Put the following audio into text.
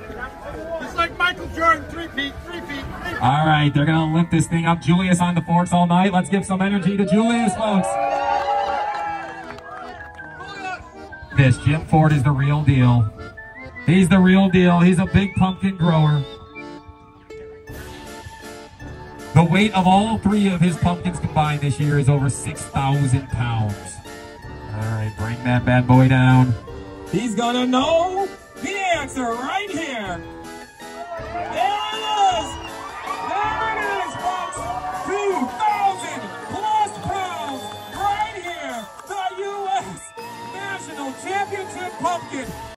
It's like Michael Jordan, 3 feet, 3 feet. All right, they're going to lift this thing up. Julius on the forks all night. Let's give some energy to Julius, folks. This Jim Ford is the real deal. He's the real deal. He's a big pumpkin grower. The weight of all 3 of his pumpkins combined this year is over 6,000 pounds. All right, bring that bad boy down. He's gonna know the answer right here.